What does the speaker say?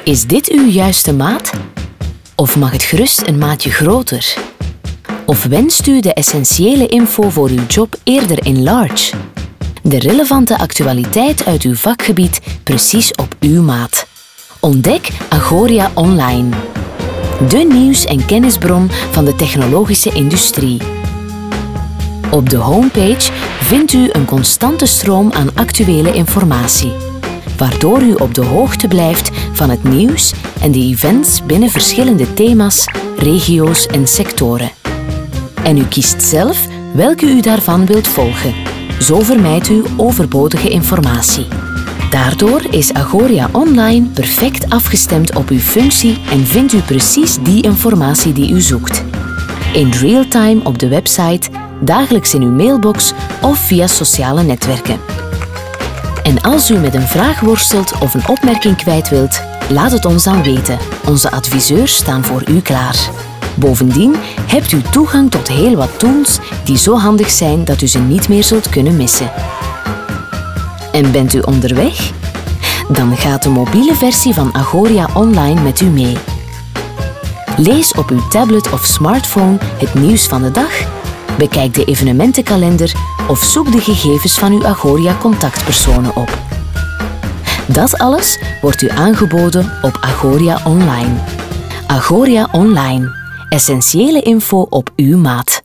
Is dit uw juiste maat? Of mag het gerust een maatje groter? Of wenst u de essentiële info voor uw job eerder in large? De relevante actualiteit uit uw vakgebied precies op uw maat. Ontdek Agoria Online. De nieuws- en kennisbron van de technologische industrie. Op de homepage vindt u een constante stroom aan actuele informatie, waardoor u op de hoogte blijft van het nieuws en de events binnen verschillende thema's, regio's en sectoren. En u kiest zelf welke u daarvan wilt volgen. Zo vermijdt u overbodige informatie. Daardoor is Agoria Online perfect afgestemd op uw functie en vindt u precies die informatie die u zoekt. In real time op de website, dagelijks in uw mailbox of via sociale netwerken. En als u met een vraag worstelt of een opmerking kwijt wilt, laat het ons dan weten. Onze adviseurs staan voor u klaar. Bovendien hebt u toegang tot heel wat tools die zo handig zijn dat u ze niet meer zult kunnen missen. En bent u onderweg? Dan gaat de mobiele versie van Agoria Online met u mee. Lees op uw tablet of smartphone het nieuws van de dag, bekijk de evenementenkalender of zoek de gegevens van uw Agoria-contactpersonen op. Dat alles wordt u aangeboden op Agoria Online. Agoria Online. Essentiële info op uw maat.